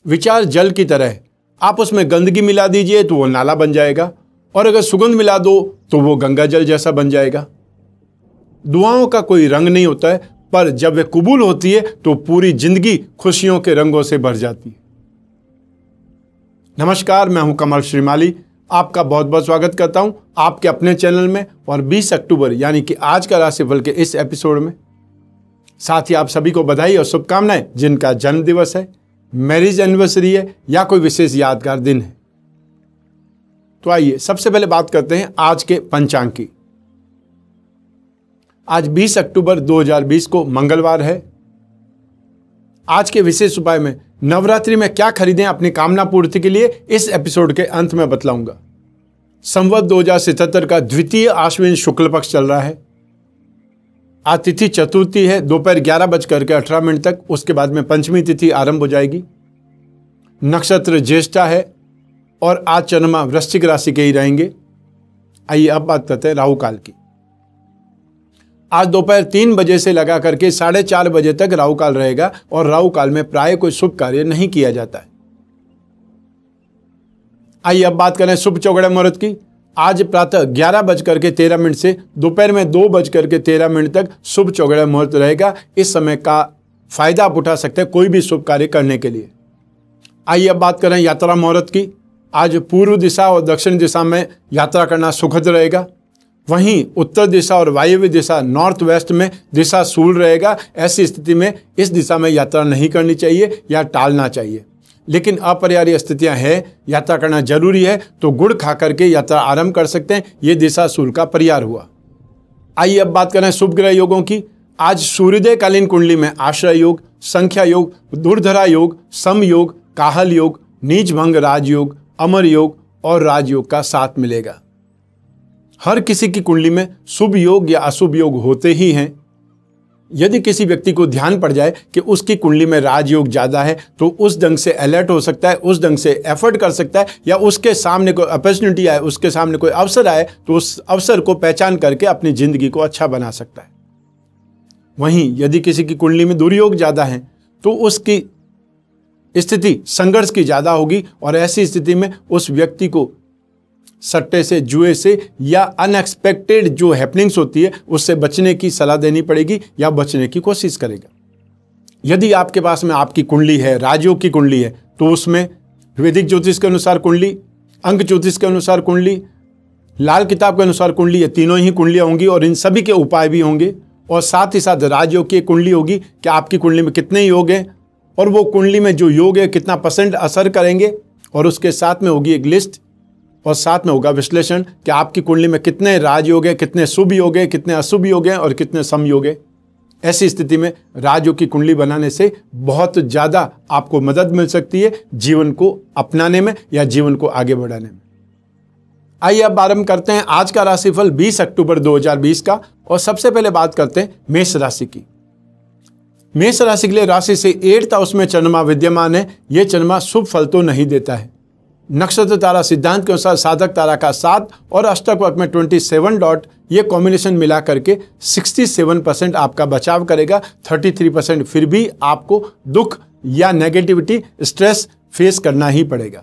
विचार जल की तरह है, आप उसमें गंदगी मिला दीजिए तो वो नाला बन जाएगा, और अगर सुगंध मिला दो तो वो गंगा जल जैसा बन जाएगा। दुआओं का कोई रंग नहीं होता है, पर जब वे कबूल होती है तो पूरी जिंदगी खुशियों के रंगों से भर जाती है। नमस्कार, मैं हूं कमल श्रीमाली, आपका बहुत बहुत स्वागत करता हूं आपके अपने चैनल में और 20 अक्टूबर यानी कि आज का राशिफल के इस एपिसोड में। साथ ही आप सभी को बधाई और शुभकामनाएं जिनका जन्म दिवस है, मैरिज एनिवर्सरी है या कोई विशेष यादगार दिन है। तो आइए सबसे पहले बात करते हैं आज के पंचांग की। आज 20 अक्टूबर 2020 को मंगलवार है। आज के विशेष उपाय में नवरात्रि में क्या खरीदें अपनी कामना पूर्ति के लिए, इस एपिसोड के अंत में बतलाऊंगा। संवत 2077 का द्वितीय आश्विन शुक्ल पक्ष चल रहा है। आज तिथि चतुर्थी है, दोपहर 11:18 तक। उसके बाद में पंचमी तिथि आरंभ हो जाएगी। नक्षत्र ज्येष्ठा है और आज चंद्रमा वृश्चिक राशि के ही रहेंगे। आइए अब बात करते हैं राहु काल की। आज दोपहर 3 बजे से लगा करके 4:30 बजे तक राहु काल रहेगा और राहु काल में प्राय कोई शुभ कार्य नहीं किया जाता है। आइए अब बात करें शुभ चौगड़े मुहूर्त की। आज प्रातः 11:13 से दोपहर में 2:13 तक शुभ चौगड़े मुहूर्त रहेगा। इस समय का फायदा आप उठा सकते हैं कोई भी शुभ कार्य करने के लिए। आइए अब बात करें यात्रा मुहूर्त की। आज पूर्व दिशा और दक्षिण दिशा में यात्रा करना सुखद रहेगा। वहीं उत्तर दिशा और वायव्य दिशा नॉर्थ वेस्ट में दिशा शूल रहेगा। ऐसी स्थिति में इस दिशा में यात्रा नहीं करनी चाहिए या टालना चाहिए, लेकिन अपरिहार्य स्थितियां हैं, यात्रा करना जरूरी है तो गुड़ खा करके यात्रा आरंभ कर सकते हैं। ये दिशा शूल का परिहार हुआ। आइए अब बात करें शुभ ग्रह योगों की। आज सूर्योदय कालीन कुंडली में आश्रय योग, संख्या योग, दुर्धरा योग, सम योग, काहल योग, नीच भंग राजयोग, अमर योग और राजयोग का साथ मिलेगा। हर किसी की कुंडली में शुभ योग या अशुभ योग होते ही हैं। यदि किसी व्यक्ति को ध्यान पड़ जाए कि उसकी कुंडली में राजयोग ज्यादा है तो उस ढंग से अलर्ट हो सकता है, उस ढंग से एफर्ट कर सकता है, या उसके सामने कोई अपॉर्चुनिटी आए, उसके सामने कोई अवसर आए तो उस अवसर को पहचान करके अपनी जिंदगी को अच्छा बना सकता है। वहीं यदि किसी की कुंडली में दुर्योग ज्यादा है तो उसकी स्थिति संघर्ष की ज्यादा होगी और ऐसी स्थिति में उस व्यक्ति को सट्टे से, जुए से या अनएक्सपेक्टेड जो हैपनिंग्स होती है उससे बचने की सलाह देनी पड़ेगी या बचने की कोशिश करेगा। यदि आपके पास में आपकी कुंडली है, राजयोग की कुंडली है, तो उसमें वैदिक ज्योतिष के अनुसार कुंडली, अंक ज्योतिष के अनुसार कुंडली, लाल किताब के अनुसार कुंडली, ये तीनों ही कुंडलियां होंगी और इन सभी के उपाय भी होंगे। और साथ ही साथ राजयोग की कुंडली होगी कि आपकी कुंडली में कितने योग हैं और वो कुंडली में जो योग है कितना % असर करेंगे, और उसके साथ में होगी एक लिस्ट और साथ में होगा विश्लेषण कि आपकी कुंडली में कितने राजयोग है, कितने शुभ योग है, कितने अशुभ योग हैं और कितने समयोग है। ऐसी स्थिति में राजयोग की कुंडली बनाने से बहुत ज़्यादा आपको मदद मिल सकती है जीवन को अपनाने में या जीवन को आगे बढ़ाने में। आइए अब आरंभ करते हैं आज का राशिफल 20 अक्टूबर 2020 का, और सबसे पहले बात करते हैं मेष राशि की। मेष राशि के लिए राशि से 8th हाउस में चंद्रमा विद्यमान है। यह चंद्रमा शुभ फल तो नहीं देता है। नक्षत्र तारा सिद्धांत के अनुसार साधक तारा का 7 और अष्टक वर्ग में 27 डॉट, ये कॉम्बिनेशन मिला करके 67% आपका बचाव करेगा। 33% फिर भी आपको दुख या नेगेटिविटी, स्ट्रेस फेस करना ही पड़ेगा।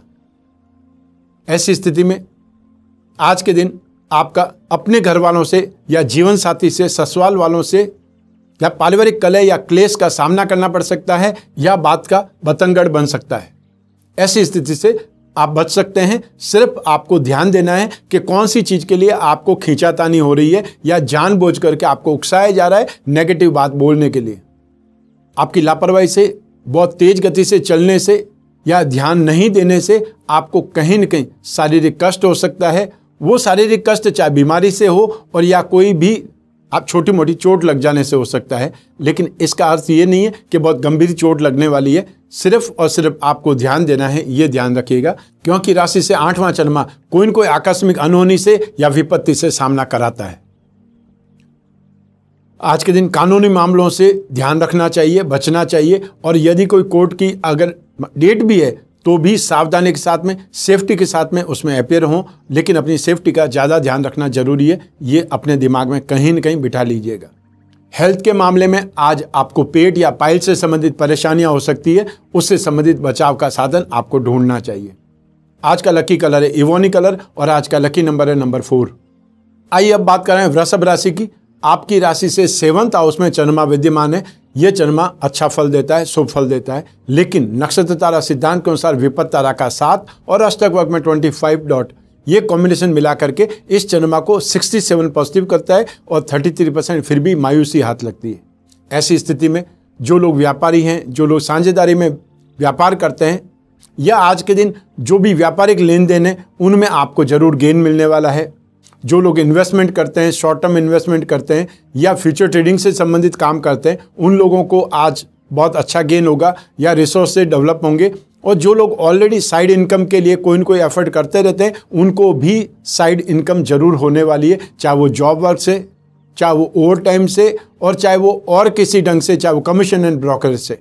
ऐसी स्थिति में आज के दिन आपका अपने घर वालों से या जीवन साथी से, ससुराल वालों से या पारिवारिक कलह या क्लेश का सामना करना पड़ सकता है या बात का बतंगड़ बन सकता है। ऐसी स्थिति से आप बच सकते हैं। सिर्फ आपको ध्यान देना है कि कौन सी चीज के लिए आपको खींचातानी हो रही है या जानबूझ करके आपको उकसाया जा रहा है नेगेटिव बात बोलने के लिए। आपकी लापरवाही से, बहुत तेज गति से चलने से या ध्यान नहीं देने से आपको कहीं न कहीं शारीरिक कष्ट हो सकता है। वो शारीरिक कष्ट चाहे बीमारी से हो और या कोई भी आप छोटी मोटी चोट लग जाने से हो सकता है, लेकिन इसका अर्थ ये नहीं है कि बहुत गंभीर चोट लगने वाली है। सिर्फ और सिर्फ आपको ध्यान देना है, ये ध्यान रखिएगा, क्योंकि राशि से 8वां चंद्रमा कोई न कोई आकस्मिक अनहोनी से या विपत्ति से सामना कराता है। आज के दिन कानूनी मामलों से ध्यान रखना चाहिए, बचना चाहिए, और यदि कोई कोर्ट की अगर डेट भी है तो भी सावधानी के साथ में, सेफ्टी के साथ में उसमें अपेयर हों, लेकिन अपनी सेफ्टी का ज़्यादा ध्यान रखना जरूरी है। ये अपने दिमाग में कहीं न कहीं बिठा लीजिएगा। हेल्थ के मामले में आज आपको पेट या पाइल से संबंधित परेशानियां हो सकती है, उससे संबंधित बचाव का साधन आपको ढूंढना चाहिए। आज का लकी कलर है इवोनी कलर और आज का लकी नंबर है नंबर 4। आइए अब बात करें वृषभ राशि की। आपकी राशि से 7th हाउस में चंद्रमा विद्यमान है। यह चंद्रमा अच्छा फल देता है, शुभ फल देता है, लेकिन नक्षत्र तारा सिद्धांत के अनुसार विपत्त तारा का 7 और अष्टक वर्ग में 25 डॉट ये कॉम्बिनेशन मिला करके इस चंद्रमा को 67 पॉजिटिव करता है और 33% फिर भी मायूसी हाथ लगती है। ऐसी स्थिति में जो लोग व्यापारी हैं, जो लोग साझेदारी में व्यापार करते हैं या आज के दिन जो भी व्यापारिक लेन देन है उनमें आपको जरूर गेन मिलने वाला है। जो लोग इन्वेस्टमेंट करते हैं, शॉर्ट टर्म इन्वेस्टमेंट करते हैं या फ्यूचर ट्रेडिंग से संबंधित काम करते हैं, उन लोगों को आज बहुत अच्छा गेन होगा या रिसोर्स से डेवलप होंगे। और जो लोग ऑलरेडी साइड इनकम के लिए कोई न कोई एफर्ट करते रहते हैं, उनको भी साइड इनकम जरूर होने वाली है, चाहे वो जॉब वर्क से, चाहे वो ओवर टाइम से और चाहे वो और किसी ढंग से, चाहे वो कमीशन एंड ब्रोकरेज से।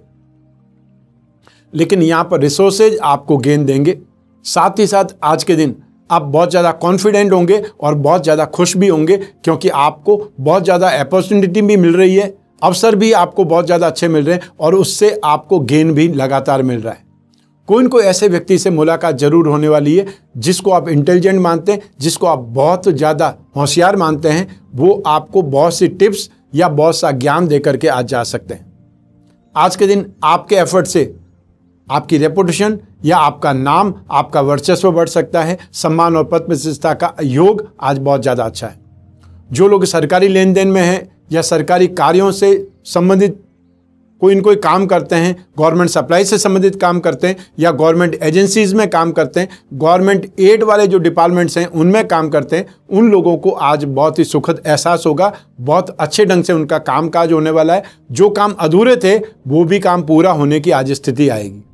लेकिन यहाँ पर रिसोर्सेज आपको गेन देंगे। साथ ही साथ आज के दिन आप बहुत ज़्यादा कॉन्फिडेंट होंगे और बहुत ज़्यादा खुश भी होंगे, क्योंकि आपको बहुत ज़्यादा अपॉर्चुनिटी भी मिल रही है, अवसर भी आपको बहुत ज़्यादा अच्छे मिल रहे हैं और उससे आपको गेन भी लगातार मिल रहा है। कोई न कोई ऐसे व्यक्ति से मुलाकात जरूर होने वाली है जिसको आप इंटेलिजेंट मानते हैं, जिसको आप बहुत ज़्यादा होशियार मानते हैं। वो आपको बहुत सी टिप्स या बहुत सा ज्ञान दे करके आज जा सकते हैं। आज के दिन आपके एफर्ट से आपकी रेपुटेशन या आपका नाम, आपका वर्चस्व बढ़ सकता है। सम्मान और पद प्रतिष्ठा का योग आज बहुत ज़्यादा अच्छा है। जो लोग सरकारी लेन देन में हैं या सरकारी कार्यों से संबंधित कोई न कोई काम करते हैं, गवर्नमेंट सप्लाई से संबंधित काम करते हैं या गवर्नमेंट एजेंसीज में काम करते हैं, गवर्नमेंट एड वाले जो डिपार्टमेंट्स हैं उनमें काम करते हैं, उन लोगों को आज बहुत ही सुखद एहसास होगा। बहुत अच्छे ढंग से उनका कामकाज होने वाला है। जो काम अधूरे थे वो भी काम पूरा होने की आज स्थिति आएगी।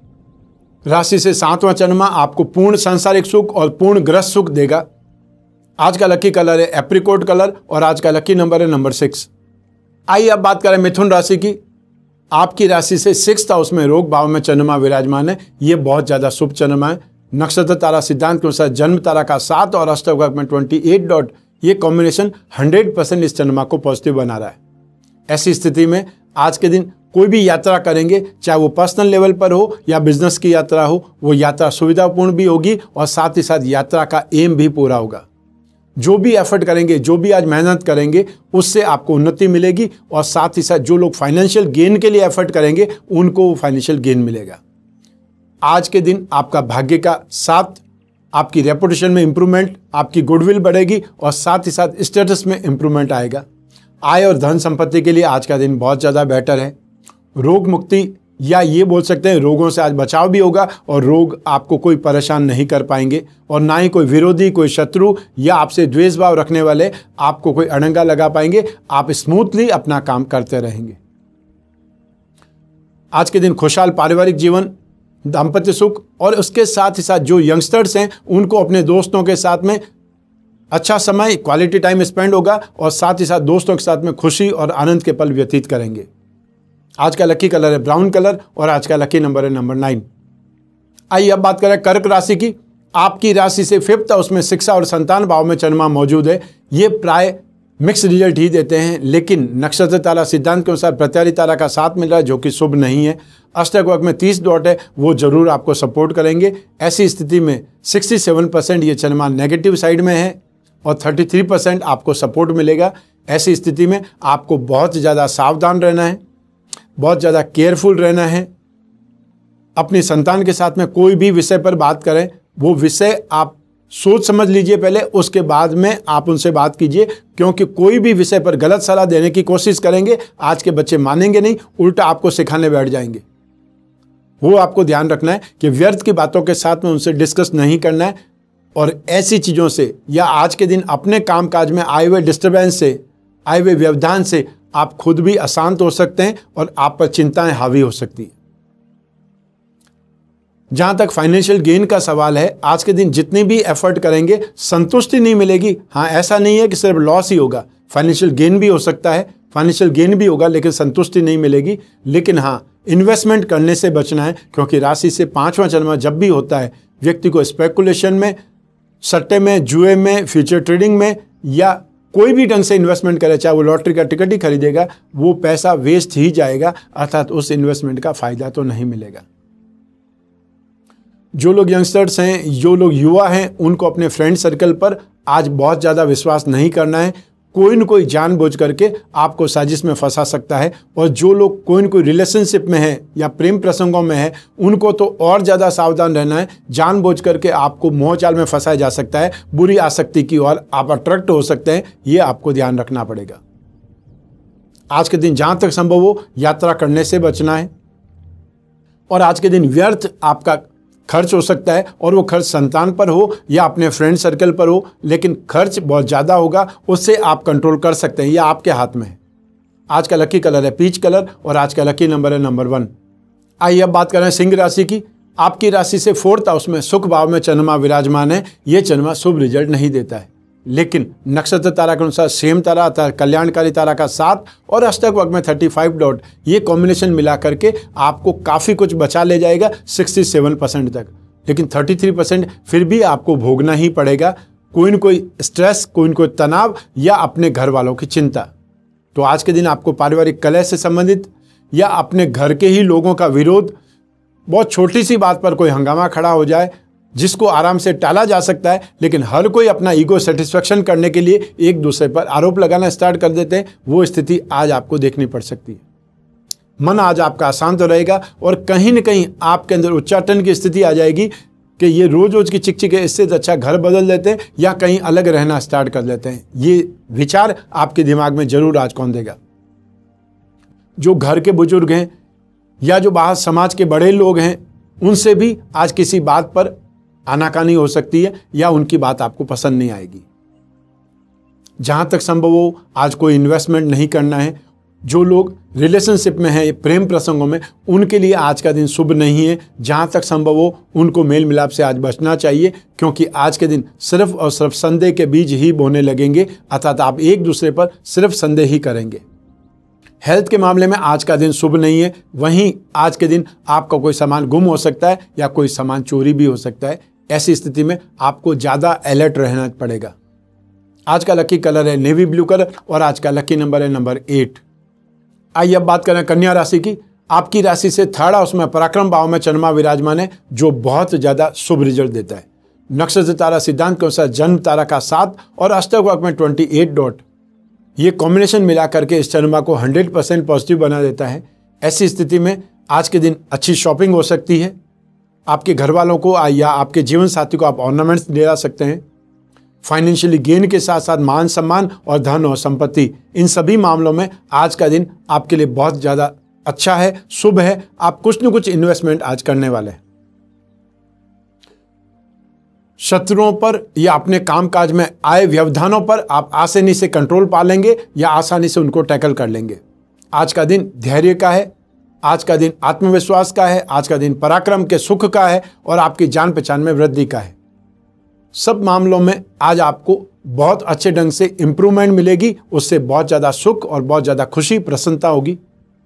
राशि से 7वां चंद्रमा आपको पूर्ण सांसारिक सुख और पूर्ण गृहस्थ सुख देगा। आज का लकी कलर है एप्रिकॉट कलर और आज का लकी नंबर है नंबर 6। आइए अब बात करें मिथुन राशि की। आपकी राशि से 6th हाउस में रोग भाव में चंद्रमा विराजमान है। ये बहुत ज़्यादा शुभ चंद्रमा है। नक्षत्र तारा सिद्धांत के अनुसार जन्म तारा का 7 और अष्टक वर्ग में 28 डॉट ये कॉम्बिनेशन 100% इस चंद्रमा को पॉजिटिव बना रहा है। ऐसी स्थिति में आज के दिन कोई भी यात्रा करेंगे, चाहे वो पर्सनल लेवल पर हो या बिजनेस की यात्रा हो, वो यात्रा सुविधापूर्ण भी होगी और साथ ही साथ यात्रा का एम भी पूरा होगा। जो भी एफर्ट करेंगे, जो भी आज मेहनत करेंगे, उससे आपको उन्नति मिलेगी और साथ ही साथ जो लोग फाइनेंशियल गेन के लिए एफर्ट करेंगे उनको फाइनेंशियल गेन मिलेगा। आज के दिन आपका भाग्य का साथ, आपकी रेपुटेशन में इंप्रूवमेंट, आपकी गुडविल बढ़ेगी और साथ ही साथ स्टेटस में इंप्रूवमेंट आएगा। आय और धन संपत्ति के लिए आज का दिन बहुत ज़्यादा बेटर है। रोग मुक्ति या ये बोल सकते हैं रोगों से आज बचाव भी होगा और रोग आपको कोई परेशान नहीं कर पाएंगे और ना ही कोई विरोधी, कोई शत्रु या आपसे द्वेष भाव रखने वाले आपको कोई अड़ंगा लगा पाएंगे। आप स्मूथली अपना काम करते रहेंगे। आज के दिन खुशहाल पारिवारिक जीवन, दाम्पत्य सुख और उसके साथ ही साथ जो यंगस्टर्स हैं उनको अपने दोस्तों के साथ में अच्छा समय, क्वालिटी टाइम स्पेंड होगा और साथ ही साथ दोस्तों के साथ में खुशी और आनंद के पल व्यतीत करेंगे। आज का लकी कलर है ब्राउन कलर और आज का लकी नंबर है नंबर 9। आइए अब बात करें कर्क राशि की। आपकी राशि से 5th हाउस में शिक्षा और संतान भाव में चंद्रमा मौजूद है। ये प्राय मिक्स रिजल्ट ही देते हैं, लेकिन नक्षत्र तारा सिद्धांत के अनुसार प्रत्यारी तारा का साथ मिल रहा है जो कि शुभ नहीं है। अष्टक वर्ग में 30 डॉट है, वो जरूर आपको सपोर्ट करेंगे। ऐसी स्थिति में 67% ये चंद्रमा नेगेटिव साइड में है और 33% आपको सपोर्ट मिलेगा। ऐसी स्थिति में आपको बहुत ज़्यादा सावधान रहना है, बहुत ज़्यादा केयरफुल रहना है। अपनी संतान के साथ में कोई भी विषय पर बात करें, वो विषय आप सोच समझ लीजिए पहले, उसके बाद में आप उनसे बात कीजिए, क्योंकि कोई भी विषय पर गलत सलाह देने की कोशिश करेंगे, आज के बच्चे मानेंगे नहीं, उल्टा आपको सिखाने बैठ जाएंगे। वो आपको ध्यान रखना है कि व्यर्थ की बातों के साथ में उनसे डिस्कस नहीं करना है और ऐसी चीज़ों से या आज के दिन अपने कामकाज में आए हुए डिस्टर्बेंस से, आए हुए व्यवधान से आप खुद भी अशांत हो सकते हैं और आप पर चिंताएं हावी हो सकती हैं। जहां तक फाइनेंशियल गेन का सवाल है, आज के दिन जितने भी एफर्ट करेंगे संतुष्टि नहीं मिलेगी। हाँ, ऐसा नहीं है कि सिर्फ लॉस ही होगा, फाइनेंशियल गेन भी हो सकता है, फाइनेंशियल गेन भी होगा, लेकिन संतुष्टि नहीं मिलेगी। लेकिन हाँ, इन्वेस्टमेंट करने से बचना है, क्योंकि राशि से 5वां चंद्रमा जब भी होता है व्यक्ति को स्पेकुलेशन में, सट्टे में, जुए में, फ्यूचर ट्रेडिंग में या कोई भी ढंग से इन्वेस्टमेंट करे, चाहे वो लॉटरी का टिकट ही खरीदेगा, वो पैसा वेस्ट ही जाएगा, अर्थात उस इन्वेस्टमेंट का फायदा तो नहीं मिलेगा। जो लोग यंगस्टर्स हैं, जो लोग युवा हैं, उनको अपने फ्रेंड सर्कल पर आज बहुत ज़्यादा विश्वास नहीं करना है। कोई न कोई जानबूझ करके आपको साजिश में फंसा सकता है, और जो लोग कोई न कोई रिलेशनशिप में है या प्रेम प्रसंगों में है, उनको तो और ज़्यादा सावधान रहना है। जानबूझ करके आपको मोहजाल में फंसाया जा सकता है, बुरी आसक्ति की ओर आप अट्रैक्ट हो सकते हैं, ये आपको ध्यान रखना पड़ेगा। आज के दिन जहाँ तक संभव हो यात्रा करने से बचना है, और आज के दिन व्यर्थ आपका खर्च हो सकता है, और वो खर्च संतान पर हो या अपने फ्रेंड सर्कल पर हो, लेकिन खर्च बहुत ज़्यादा होगा, उससे आप कंट्रोल कर सकते हैं, यह आपके हाथ में है। आज का लकी कलर है पीच कलर, और आज का लकी नंबर है नंबर 1। आइए अब बात करें सिंह राशि की। आपकी राशि से 4th हाउस में सुख भाव में चंद्रमा विराजमान है। ये चंद्रमा शुभ रिजल्ट नहीं देता है, लेकिन नक्षत्र तारा के अनुसार सेम तारा आता है, कल्याणकारी तारा का 7 और अष्टक वर्ग में 35 डॉट, ये कॉम्बिनेशन मिला करके आपको काफ़ी कुछ बचा ले जाएगा 67% तक, लेकिन 33% फिर भी आपको भोगना ही पड़ेगा। कोई न कोई स्ट्रेस, कोई न कोई तनाव या अपने घर वालों की चिंता। तो आज के दिन आपको पारिवारिक कलह से संबंधित या अपने घर के ही लोगों का विरोध, बहुत छोटी सी बात पर कोई हंगामा खड़ा हो जाए जिसको आराम से टाला जा सकता है, लेकिन हर कोई अपना ईगो सेटिस्फेक्शन करने के लिए एक दूसरे पर आरोप लगाना स्टार्ट कर देते हैं। वो स्थिति आज आपको देखनी पड़ सकती है। मन आज आपका अशांत रहेगा, और कहीं न कहीं आपके अंदर उच्चाटन की स्थिति आ जाएगी कि ये रोज रोज की चिकचिक है, इससे अच्छा घर बदल देते हैं या कहीं अलग रहना स्टार्ट कर लेते हैं। ये विचार आपके दिमाग में जरूर आज कौंधेगा। जो घर के बुजुर्ग हैं या जो बाहर समाज के बड़े लोग हैं, उनसे भी आज किसी बात पर आनाकानी हो सकती है या उनकी बात आपको पसंद नहीं आएगी। जहां तक संभव हो आज कोई इन्वेस्टमेंट नहीं करना है। जो लोग रिलेशनशिप में हैं, प्रेम प्रसंगों में, उनके लिए आज का दिन शुभ नहीं है। जहां तक संभव हो उनको मेल मिलाप से आज बचना चाहिए, क्योंकि आज के दिन सिर्फ और सिर्फ संदेह के बीज ही बोने लगेंगे, अर्थात आप एक दूसरे पर सिर्फ संदेह ही करेंगे। हेल्थ के मामले में आज का दिन शुभ नहीं है। वहीं आज के दिन आपका कोई सामान गुम हो सकता है या कोई सामान चोरी भी हो सकता है। ऐसी स्थिति में आपको ज़्यादा अलर्ट रहना पड़ेगा। आज का लकी कलर है नेवी ब्लू कलर, और आज का लकी नंबर है नंबर 8। आइए अब बात करें कन्या राशि की। आपकी राशि से 3rd हाउस में पराक्रम भाव में चंद्रमा विराजमान है, जो बहुत ज़्यादा शुभ रिजल्ट देता है। नक्षत्र तारा सिद्धांत के अनुसार जन्म तारा का 7 और अष्टक वर्ग में 28 डॉट, ये कॉम्बिनेशन मिला करके इस चंद्रमा को 100% पॉजिटिव बना देता है। ऐसी स्थिति में आज के दिन अच्छी शॉपिंग हो सकती है। आपके घर वालों को या आपके जीवन साथी को आप ऑर्नामेंट्स दिला सकते हैं। फाइनेंशियली गेन के साथ साथ मान सम्मान और धन और संपत्ति, इन सभी मामलों में आज का दिन आपके लिए बहुत ज़्यादा अच्छा है, शुभ है। आप कुछ न कुछ इन्वेस्टमेंट आज करने वाले हैं। शत्रुओं पर या अपने कामकाज में आए व्यवधानों पर आप आसानी से कंट्रोल पा लेंगे या आसानी से उनको टैकल कर लेंगे। आज का दिन धैर्य का है, आज का दिन आत्मविश्वास का है, आज का दिन पराक्रम के सुख का है और आपकी जान पहचान में वृद्धि का है। सब मामलों में आज आपको बहुत अच्छे ढंग से इंप्रूवमेंट मिलेगी, उससे बहुत ज़्यादा सुख और बहुत ज़्यादा खुशी प्रसन्नता होगी।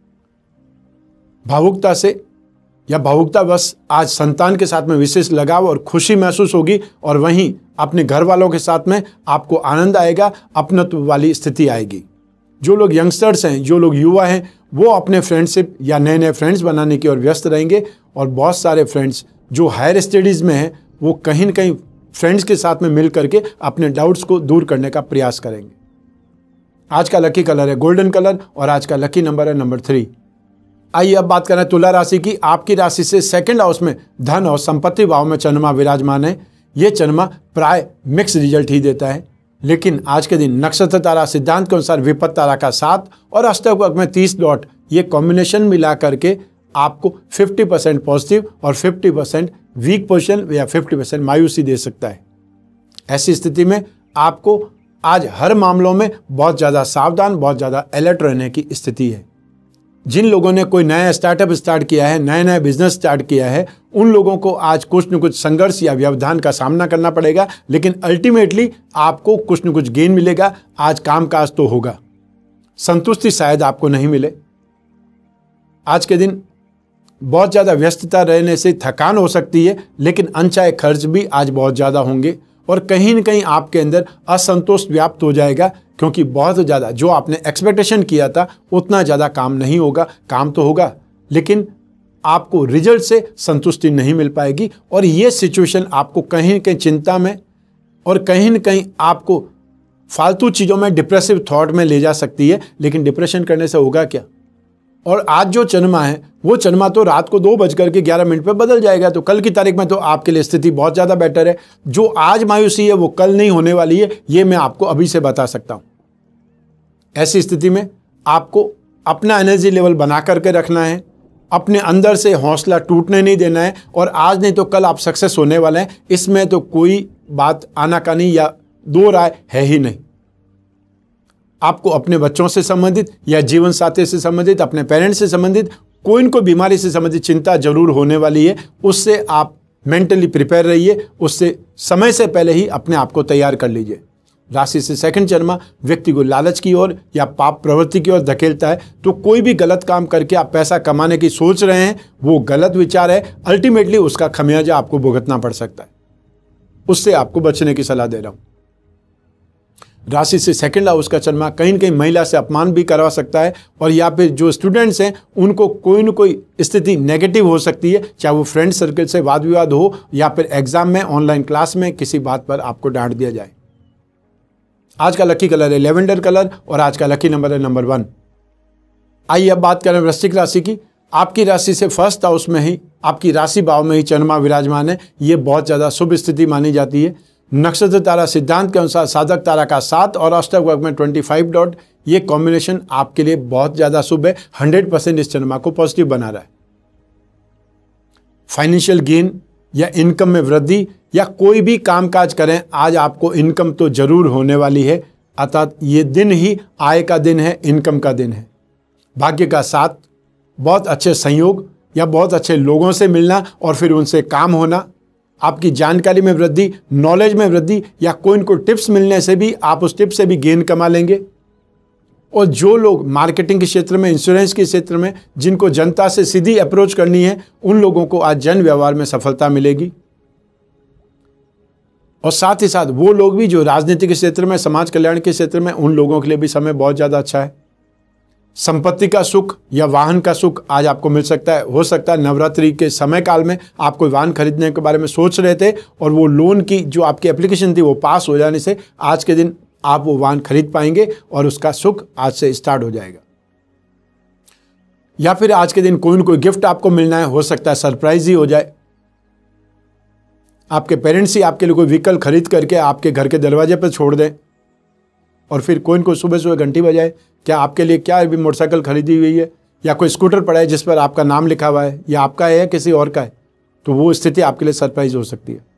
भावुकता से या भावुकता बस आज संतान के साथ में विशेष लगाव और खुशी महसूस होगी, और वहीं अपने घर वालों के साथ में आपको आनंद आएगा, अपनत्व वाली स्थिति आएगी। जो लोग यंगस्टर्स हैं, जो लोग युवा हैं, वो अपने फ्रेंडशिप या नए नए फ्रेंड्स बनाने की ओर व्यस्त रहेंगे, और बहुत सारे फ्रेंड्स जो हायर स्टडीज़ में हैं वो कहीं न कहीं फ्रेंड्स के साथ में मिल करके अपने डाउट्स को दूर करने का प्रयास करेंगे। आज का लकी कलर है गोल्डन कलर, और आज का लकी नंबर है नंबर 3। आइए अब बात करें तुला राशि की। आपकी राशि से 2nd हाउस में धन और संपत्ति भाव में चंद्रमा विराजमान है। ये चंद्रमा प्राय मिक्स रिजल्ट ही देता है, लेकिन आज के दिन नक्षत्र तारा सिद्धांत के अनुसार विपत्त तारा का 7 और अष्टक वर्ग में 30 डॉट, ये कॉम्बिनेशन मिला करके आपको 50% पॉजिटिव और 50% वीक पोजिशन या 50% मायूसी दे सकता है। ऐसी स्थिति में आपको आज हर मामलों में बहुत ज़्यादा सावधान, बहुत ज़्यादा अलर्ट रहने की स्थिति है। जिन लोगों ने कोई नया स्टार्टअप स्टार्ट किया है, नया नया बिजनेस स्टार्ट किया है, उन लोगों को आज कुछ न कुछ संघर्ष या व्यवधान का सामना करना पड़ेगा, लेकिन अल्टीमेटली आपको कुछ न कुछ गेन मिलेगा। आज कामकाज तो होगा, संतुष्टि शायद आपको नहीं मिले। आज के दिन बहुत ज़्यादा व्यस्तता रहने से थकान हो सकती है, लेकिन अनचाहे खर्च भी आज बहुत ज़्यादा होंगे और कहीं न कहीं आपके अंदर असंतोष व्याप्त हो जाएगा। क्योंकि बहुत ज़्यादा जो आपने एक्सपेक्टेशन किया था उतना ज़्यादा काम नहीं होगा। काम तो होगा लेकिन आपको रिजल्ट से संतुष्टि नहीं मिल पाएगी और ये सिचुएशन आपको कहीं न कहीं चिंता में और कहीं न कहीं आपको फालतू चीज़ों में, डिप्रेसिव थॉट में ले जा सकती है। लेकिन डिप्रेशन करने से होगा क्या? और आज जो चंद्रमा है वो चंद्रमा तो रात को 2:11 पे बदल जाएगा, तो कल की तारीख में तो आपके लिए स्थिति बहुत ज़्यादा बेटर है। जो आज मायूसी है वो कल नहीं होने वाली है, ये मैं आपको अभी से बता सकता हूँ। ऐसी स्थिति में आपको अपना एनर्जी लेवल बना करके रखना है, अपने अंदर से हौसला टूटने नहीं देना है और आज नहीं तो कल आप सक्सेस होने वाले हैं। इसमें तो कोई बात आनाकानी या दो राय है ही नहीं। आपको अपने बच्चों से संबंधित या जीवन साथी से संबंधित, अपने पेरेंट्स से संबंधित कोई न कोई बीमारी से संबंधित चिंता जरूर होने वाली है। उससे आप मेंटली प्रिपेयर रहिए, उससे समय से पहले ही अपने आप को तैयार कर लीजिए। राशि से सेकंड चंद्रमा व्यक्ति को लालच की ओर या पाप प्रवृत्ति की ओर धकेलता है, तो कोई भी गलत काम करके आप पैसा कमाने की सोच रहे हैं वो गलत विचार है। अल्टीमेटली उसका खमियाजा आपको भुगतना पड़ सकता है, उससे आपको बचने की सलाह दे रहा हूं। राशि से सेकंड हाउस का चंद्रमा कहीं न कहीं महिला से अपमान भी करवा सकता है और या फिर जो स्टूडेंट्स हैं उनको कोई न कोई स्थिति नेगेटिव हो सकती है, चाहे वो फ्रेंड सर्कल से वाद विवाद हो या फिर एग्जाम में, ऑनलाइन क्लास में किसी बात पर आपको डांट दिया जाए। आज का लकी कलर है लेवेंडर कलर और आज का लकी नंबर है नंबर 1। आइए अब बात करें वृश्चिक राशि की। आपकी राशि से फर्स्ट हाउस में ही, आपकी राशि भाव में ही चंद्रमा विराजमान है। ये बहुत ज़्यादा शुभ स्थिति मानी जाती है। नक्षत्र तारा सिद्धांत के अनुसार साधक तारा का 7 और अष्टक वर्ग में 25 डॉट, ये कॉम्बिनेशन आपके लिए बहुत ज़्यादा शुभ है। 100% इस चंद्रमा को पॉजिटिव बना रहा है। फाइनेंशियल गेन या इनकम में वृद्धि या कोई भी कामकाज करें, आज आपको इनकम तो जरूर होने वाली है। अर्थात ये दिन ही आय का दिन है, इनकम का दिन है। भाग्य का साथ, बहुत अच्छे संयोग या बहुत अच्छे लोगों से मिलना और फिर उनसे काम होना, आपकी जानकारी में वृद्धि, नॉलेज में वृद्धि या कोई न कोई टिप्स मिलने से भी आप उस टिप से भी गेन कमा लेंगे। और जो लोग मार्केटिंग के क्षेत्र में, इंश्योरेंस के क्षेत्र में, जिनको जनता से सीधी अप्रोच करनी है, उन लोगों को आज जन व्यवहार में सफलता मिलेगी। और साथ ही साथ वो लोग भी जो राजनीति के क्षेत्र में, समाज कल्याण के क्षेत्र में, उन लोगों के लिए भी समय बहुत ज़्यादा अच्छा है। संपत्ति का सुख या वाहन का सुख आज आपको मिल सकता है। हो सकता है नवरात्रि के समय काल में आप कोई वाहन खरीदने के बारे में सोच रहे थे और वो लोन की जो आपकी एप्लीकेशन थी वो पास हो जाने से आज के दिन आप वो वाहन खरीद पाएंगे और उसका सुख आज से स्टार्ट हो जाएगा। या फिर आज के दिन कोई न कोई गिफ्ट आपको मिलना है, हो सकता है सरप्राइज ही हो जाए। आपके पेरेंट्स ही आपके लिए कोई व्हीकल खरीद करके आपके घर के दरवाजे पर छोड़ दें और फिर कोई न कोई सुबह सुबह घंटी बजाए, क्या आपके लिए क्या अभी मोटरसाइकिल खरीदी हुई है या कोई स्कूटर पड़ा है जिस पर आपका नाम लिखा हुआ है, या आपका है या किसी और का है, तो वो स्थिति आपके लिए सरप्राइज हो सकती है।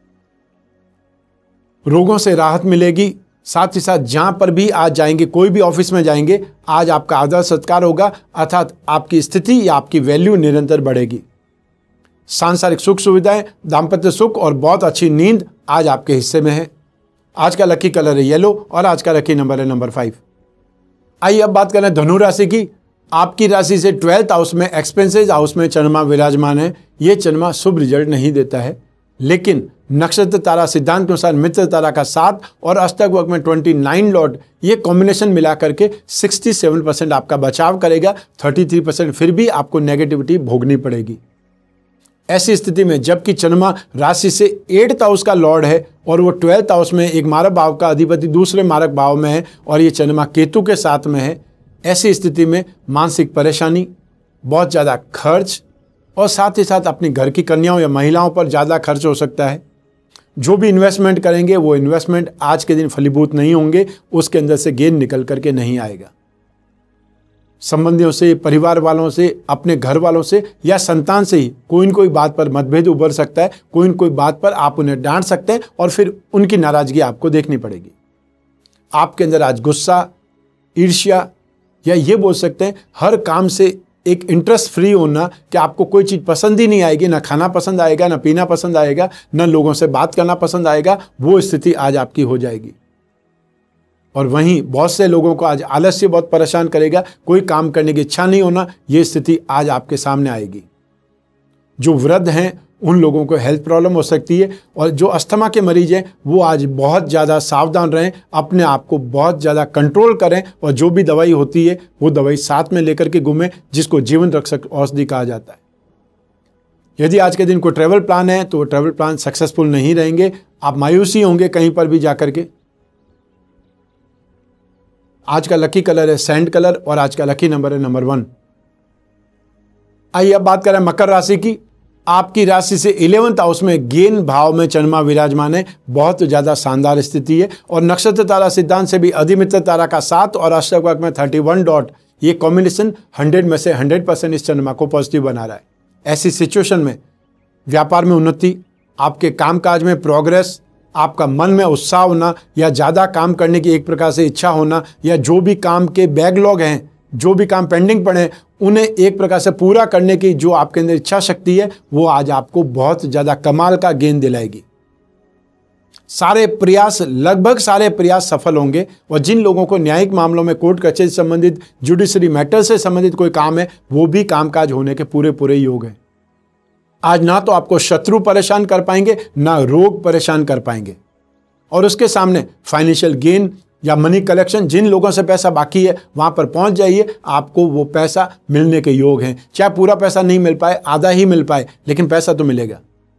रोगों से राहत मिलेगी। साथ ही साथ जहां पर भी आज जाएंगे, कोई भी ऑफिस में जाएंगे, आज आपका आदर सत्कार होगा, अर्थात आपकी स्थिति या आपकी वैल्यू निरंतर बढ़ेगी। सांसारिक सुख सुविधाएं, दाम्पत्य सुख और बहुत अच्छी नींद आज आपके हिस्से में है। आज का लकी कलर है येलो और आज का लकी नंबर है नंबर 5। आइए अब बात करें धनु राशि की। आपकी राशि से 12th हाउस में, एक्सपेंसेस हाउस में चंद्रमा विराजमान है। ये चंद्रमा शुभ रिजल्ट नहीं देता है, लेकिन नक्षत्र तारा सिद्धांत के अनुसार मित्र तारा का 7 और अष्टक वर्ग में 29 लॉर्ड, ये कॉम्बिनेशन मिला करके 67% आपका बचाव करेगा। 33% फिर भी आपको नेगेटिविटी भोगनी पड़ेगी। ऐसी स्थिति में जबकि चंद्रमा राशि से 8th हाउस का लॉर्ड है और वो 12th हाउस में एक मारक भाव का अधिपति दूसरे मारक भाव में है और ये चंद्रमा केतु के साथ में है, ऐसी स्थिति में मानसिक परेशानी, बहुत ज़्यादा खर्च और साथ ही साथ अपनी घर की कन्याओं या महिलाओं पर ज़्यादा खर्च हो सकता है। जो भी इन्वेस्टमेंट करेंगे वो इन्वेस्टमेंट आज के दिन फलीभूत नहीं होंगे, उसके अंदर से गेन निकल करके नहीं आएगा। संबंधियों से, परिवार वालों से, अपने घर वालों से या संतान से ही कोई न कोई बात पर मतभेद उभर सकता है। कोई न कोई बात पर आप उन्हें डांट सकते हैं और फिर उनकी नाराजगी आपको देखनी पड़ेगी। आपके अंदर आज गुस्सा, ईर्ष्या या ये बोल सकते हैं हर काम से एक इंटरेस्ट फ्री होना कि आपको कोई चीज़ पसंद ही नहीं आएगी, ना खाना पसंद आएगा, ना पीना पसंद आएगा, ना लोगों से बात करना पसंद आएगा, वो स्थिति आज आपकी हो जाएगी। और वहीं बहुत से लोगों को आज आलस्य बहुत परेशान करेगा, कोई काम करने की इच्छा नहीं होना, ये स्थिति आज आपके सामने आएगी। जो वृद्ध हैं उन लोगों को हेल्थ प्रॉब्लम हो सकती है। और जो अस्थमा के मरीज हैं वो आज बहुत ज़्यादा सावधान रहें, अपने आप को बहुत ज़्यादा कंट्रोल करें और जो भी दवाई होती है वो दवाई साथ में लेकर के घूमें, जिसको जीवन रक्षक औषधि कहा जाता है। यदि आज के दिन कोई ट्रैवल प्लान है तो वो ट्रैवल प्लान सक्सेसफुल नहीं रहेंगे, आप मायूसी होंगे कहीं पर भी जाकर के। आज का लकी कलर है सैंड कलर और आज का लकी नंबर है नंबर 1। आइए अब बात करें मकर राशि की। आपकी राशि से 11th हाउस में गेन भाव में चंद्रमा विराजमान है, बहुत ज़्यादा शानदार स्थिति है। और नक्षत्र तारा सिद्धांत से भी अधिमित्र तारा का 7 और अष्टक वर्ग में 31 डॉट, ये कॉम्बिनेशन 100 में से 100% इस चंद्रमा को पॉजिटिव बना रहा है। ऐसी सिचुएशन में व्यापार में उन्नति, आपके कामकाज में प्रोग्रेस, आपका मन में उत्साह होना या ज़्यादा काम करने की एक प्रकार से इच्छा होना, या जो भी काम के बैकलॉग हैं, जो भी काम पेंडिंग पड़े हैं, उन्हें एक प्रकार से पूरा करने की जो आपके अंदर इच्छा शक्ति है वो आज आपको बहुत ज़्यादा कमाल का गेन दिलाएगी। सारे प्रयास, लगभग सारे प्रयास सफल होंगे। और जिन लोगों को न्यायिक मामलों में कोर्ट कचहरी से संबंधित, जुडिशरी मैटर से संबंधित कोई काम है, वो भी कामकाज होने के पूरे पूरे योग हैं। आज ना तो आपको शत्रु परेशान कर पाएंगे, ना रोग परेशान कर पाएंगे। और उसके सामने फाइनेंशियल गेन या मनी कलेक्शन, जिन लोगों से पैसा बाकी है वहां पर पहुंच जाइए, आपको वो पैसा मिलने के योग हैं। चाहे पूरा पैसा नहीं मिल पाए, आधा ही मिल पाए, लेकिन पैसा तो मिलेगा।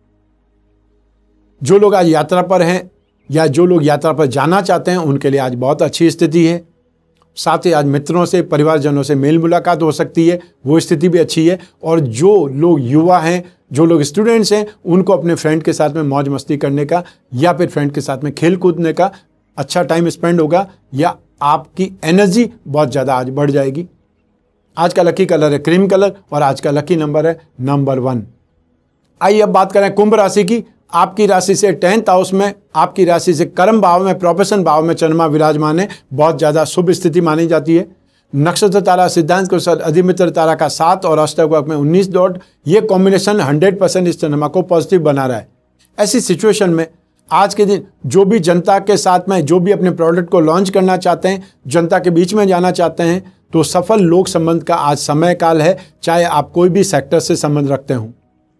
जो लोग आज यात्रा पर हैं या जो लोग यात्रा पर जाना चाहते हैं उनके लिए आज बहुत अच्छी स्थिति है। साथ ही आज मित्रों से, परिवारजनों से मेल मुलाकात हो सकती है, वो स्थिति भी अच्छी है। और जो लोग युवा हैं, जो लोग स्टूडेंट्स हैं, उनको अपने फ्रेंड के साथ में मौज मस्ती करने का या फिर फ्रेंड के साथ में खेल कूदने का अच्छा टाइम स्पेंड होगा, या आपकी एनर्जी बहुत ज़्यादा आज बढ़ जाएगी। आज का लकी कलर है क्रीम कलर और आज का लकी नंबर है नंबर 1। आइए अब बात करें कुंभ राशि की। आपकी राशि से 10th हाउस में, आपकी राशि से कर्म भाव में, प्रोफेशन भाव में चंद्रमा विराजमान है, बहुत ज़्यादा शुभ स्थिति मानी जाती है। नक्षत्र तारा सिद्धांत के अनुसार अधिमित्र तारा का 7 और अष्टक वर्ग में 19 डॉट, ये कॉम्बिनेशन 100% इस चंद्रमा को पॉजिटिव बना रहा है। ऐसी सिचुएशन में आज के दिन जो भी जनता के साथ में, जो भी अपने प्रोडक्ट को लॉन्च करना चाहते हैं, जनता के बीच में जाना चाहते हैं, तो सफल लोक संबंध का आज समय काल है, चाहे आप कोई भी सेक्टर से संबंध रखते हों।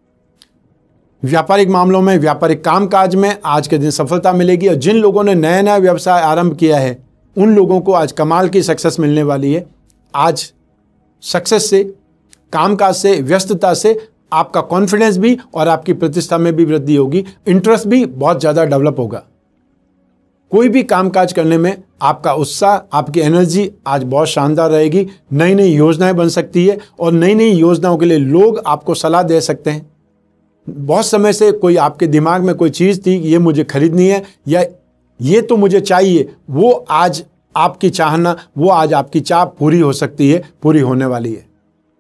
व्यापारिक मामलों में, व्यापारिक कामकाज में आज के दिन सफलता मिलेगी। और जिन लोगों ने नया नया व्यवसाय आरंभ किया है उन लोगों को आज कमाल की सक्सेस मिलने वाली है। आज सक्सेस से, कामकाज से, व्यस्तता से आपका कॉन्फिडेंस भी और आपकी प्रतिष्ठा में भी वृद्धि होगी। इंटरेस्ट भी बहुत ज़्यादा डेवलप होगा। कोई भी कामकाज करने में आपका उत्साह, आपकी एनर्जी आज बहुत शानदार रहेगी। नई नई योजनाएं बन सकती है और नई नई योजनाओं के लिए लोग आपको सलाह दे सकते हैं। बहुत समय से कोई आपके दिमाग में कोई चीज़ थी, ये मुझे खरीदनी है या ये तो मुझे चाहिए, वो आज आपकी चाहना, वो आज आपकी चाह पूरी हो सकती है, पूरी होने वाली है।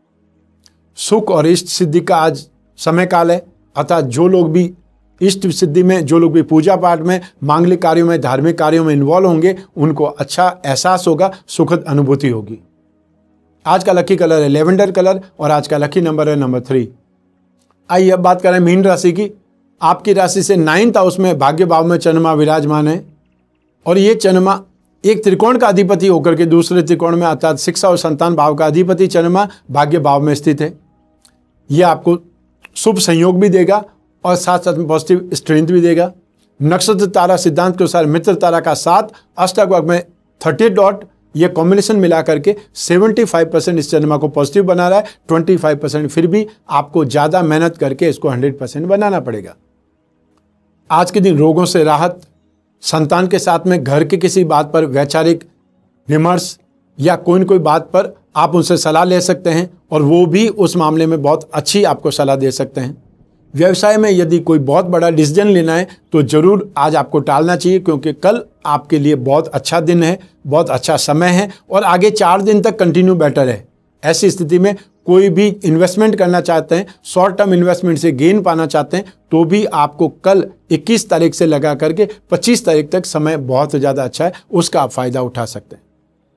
सुख और इष्ट सिद्धि का आज समय काल है। अतः जो लोग भी इष्ट सिद्धि में, जो लोग भी पूजा पाठ में, मांगलिक कार्यों में, धार्मिक कार्यों में इन्वॉल्व होंगे, उनको अच्छा एहसास होगा, सुखद अनुभूति होगी। आज का लकी कलर है लेवेंडर कलर और आज का लकी नंबर है नंबर 3। आइए अब बात करें मीन राशि की। आपकी राशि से 9th हाउस में भाग्य भाव में चंद्रमा विराजमान है और ये चंद्रमा एक त्रिकोण का अधिपति होकर के दूसरे त्रिकोण में, अर्थात शिक्षा और संतान भाव का अधिपति चंद्रमा भाग्य भाव में स्थित है। यह आपको शुभ संयोग भी देगा और साथ साथ में पॉजिटिव स्ट्रेंथ भी देगा। नक्षत्र तारा सिद्धांत के अनुसार मित्र तारा का 7, अष्टक वर्ग में 30 डॉट, ये कॉम्बिनेशन मिला करके 75% इस चंद्रमा को पॉजिटिव बना रहा है। 25% फिर भी आपको ज़्यादा मेहनत करके इसको 100% बनाना पड़ेगा। आज के दिन रोगों से राहत, संतान के साथ में घर की किसी बात पर वैचारिक विमर्श या कोई न कोई बात पर आप उनसे सलाह ले सकते हैं और वो भी उस मामले में बहुत अच्छी आपको सलाह दे सकते हैं। व्यवसाय में यदि कोई बहुत बड़ा डिसीजन लेना है तो ज़रूर आज आपको टालना चाहिए, क्योंकि कल आपके लिए बहुत अच्छा दिन है, बहुत अच्छा समय है और आगे 4 दिन तक कंटिन्यू बेटर है। ऐसी स्थिति में कोई भी इन्वेस्टमेंट करना चाहते हैं, शॉर्ट टर्म इन्वेस्टमेंट से गेन पाना चाहते हैं, तो भी आपको कल 21 तारीख से लगा करके 25 तारीख तक समय बहुत ज़्यादा अच्छा है, उसका आप फायदा उठा सकते हैं।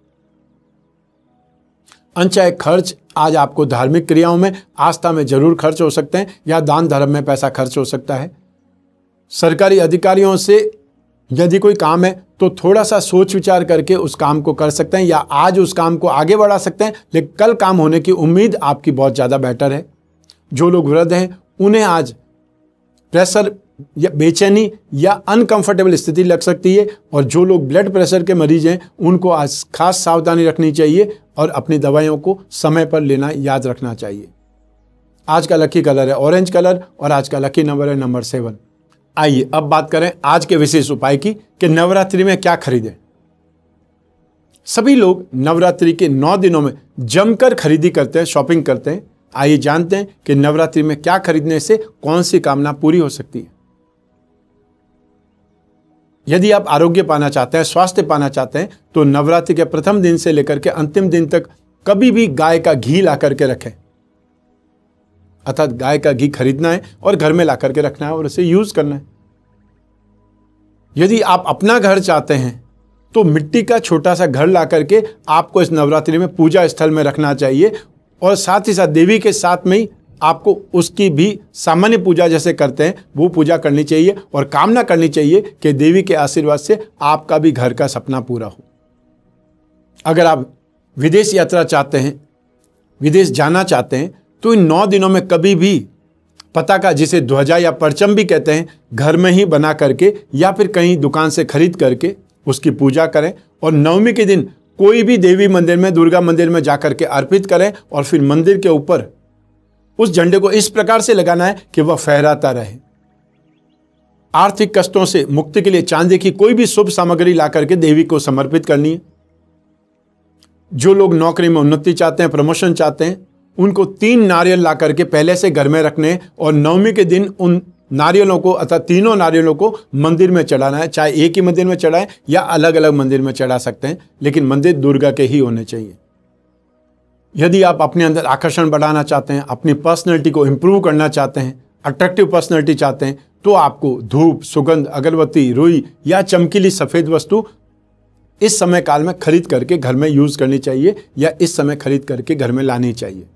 अनचाहे खर्च आज आपको धार्मिक क्रियाओं में, आस्था में जरूर खर्च हो सकते हैं या दान धर्म में पैसा खर्च हो सकता है। सरकारी अधिकारियों से यदि कोई काम है तो थोड़ा सा सोच विचार करके उस काम को कर सकते हैं या आज उस काम को आगे बढ़ा सकते हैं, लेकिन कल काम होने की उम्मीद आपकी बहुत ज़्यादा बेटर है। जो लोग वृद्ध हैं उन्हें आज प्रेशर या बेचैनी या अनकंफर्टेबल स्थिति लग सकती है। और जो लोग ब्लड प्रेशर के मरीज हैं उनको आज खास सावधानी रखनी चाहिए और अपनी दवाइयों को समय पर लेना याद रखना चाहिए। आज का लकी कलर है ऑरेंज कलर और आज का लकी नंबर है नंबर 7। आइए अब बात करें आज के विशेष उपाय की कि नवरात्रि में क्या खरीदें। सभी लोग नवरात्रि के 9 दिनों में जमकर खरीदी करते हैं, शॉपिंग करते हैं। आइए जानते हैं कि नवरात्रि में क्या खरीदने से कौन सी कामना पूरी हो सकती है। यदि आप आरोग्य पाना चाहते हैं, स्वास्थ्य पाना चाहते हैं, तो नवरात्रि के प्रथम दिन से लेकर के अंतिम दिन तक कभी भी गाय का घी ला करके रखें। अर्थात गाय का घी खरीदना है और घर में ला करके रखना है और उसे यूज करना है। यदि आप अपना घर चाहते हैं तो मिट्टी का छोटा सा घर ला करके आपको इस नवरात्रि में पूजा स्थल में रखना चाहिए और साथ ही साथ देवी के साथ में ही आपको उसकी भी सामान्य पूजा जैसे करते हैं वो पूजा करनी चाहिए और कामना करनी चाहिए कि देवी के आशीर्वाद से आपका भी घर का सपना पूरा हो। अगर आप विदेश यात्रा चाहते हैं, विदेश जाना चाहते हैं, तो इन 9 दिनों में कभी भी पताका, जिसे ध्वजा या परचम भी कहते हैं, घर में ही बना करके या फिर कहीं दुकान से खरीद करके उसकी पूजा करें और नवमी के दिन कोई भी देवी मंदिर में, दुर्गा मंदिर में जाकर के अर्पित करें और फिर मंदिर के ऊपर उस झंडे को इस प्रकार से लगाना है कि वह फहराता रहे। आर्थिक कष्टों से मुक्ति के लिए चांदी की कोई भी शुभ सामग्री ला करके देवी को समर्पित करनी है। जो लोग नौकरी में उन्नति चाहते हैं, प्रमोशन चाहते हैं, उनको 3 नारियल ला करके पहले से घर में रखने और नवमी के दिन उन नारियलों को अर्थात तीनों नारियलों को मंदिर में चढ़ाना है। चाहे एक ही मंदिर में चढ़ाएं या अलग अलग मंदिर में चढ़ा सकते हैं, लेकिन मंदिर दुर्गा के ही होने चाहिए। यदि आप अपने अंदर आकर्षण बढ़ाना चाहते हैं, अपनी पर्सनैलिटी को इंप्रूव करना चाहते हैं, अट्रैक्टिव पर्सनैलिटी चाहते हैं, तो आपको धूप, सुगंध, अगरबत्ती, रुई या चमकीली सफेद वस्तु इस समय काल में खरीद करके घर में यूज करनी चाहिए या इस समय खरीद करके घर में लानी चाहिए।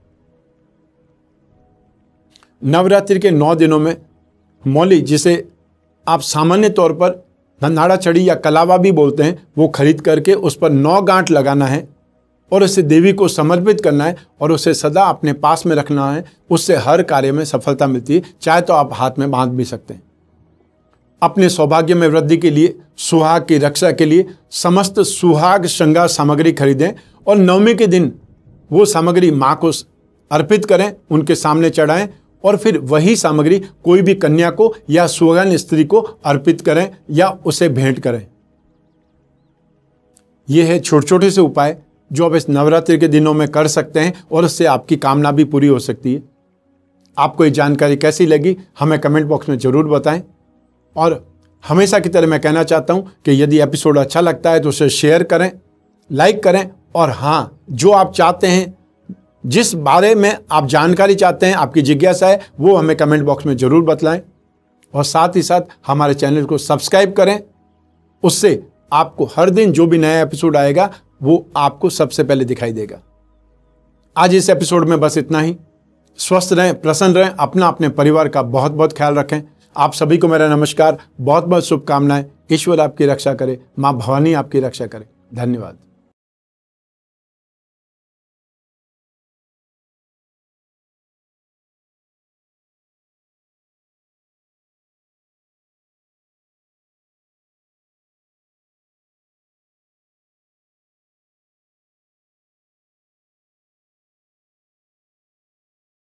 नवरात्रि के 9 दिनों में मौली, जिसे आप सामान्य तौर पर धनाड़ा छड़ी या कलावा भी बोलते हैं, वो खरीद करके उस पर 9 गांठ लगाना है और उसे देवी को समर्पित करना है और उसे सदा अपने पास में रखना है। उससे हर कार्य में सफलता मिलती है, चाहे तो आप हाथ में बांध भी सकते हैं। अपने सौभाग्य में वृद्धि के लिए, सुहाग की रक्षा के लिए समस्त सुहाग श्रृंगार सामग्री खरीदें और नवमी के दिन वो सामग्री माँ को अर्पित करें, उनके सामने चढ़ाएं और फिर वही सामग्री कोई भी कन्या को या सुहागन स्त्री को अर्पित करें या उसे भेंट करें। यह है छोटे छोटे से उपाय जो आप इस नवरात्रि के दिनों में कर सकते हैं और उससे आपकी कामना भी पूरी हो सकती है। आपको ये जानकारी कैसी लगी हमें कमेंट बॉक्स में जरूर बताएं और हमेशा की तरह मैं कहना चाहता हूं कि यदि एपिसोड अच्छा लगता है तो उसे शेयर करें, लाइक करें और हाँ, जो आप चाहते हैं, जिस बारे में आप जानकारी चाहते हैं, आपकी जिज्ञासा है, वो हमें कमेंट बॉक्स में जरूर बतलाएं और साथ ही साथ हमारे चैनल को सब्सक्राइब करें। उससे आपको हर दिन जो भी नया एपिसोड आएगा वो आपको सबसे पहले दिखाई देगा। आज इस एपिसोड में बस इतना ही। स्वस्थ रहें, प्रसन्न रहें, अपना अपने परिवार का बहुत बहुत ख्याल रखें। आप सभी को मेरा नमस्कार, बहुत बहुत शुभकामनाएं। ईश्वर आपकी रक्षा करे, माँ भवानी आपकी रक्षा करे। धन्यवाद।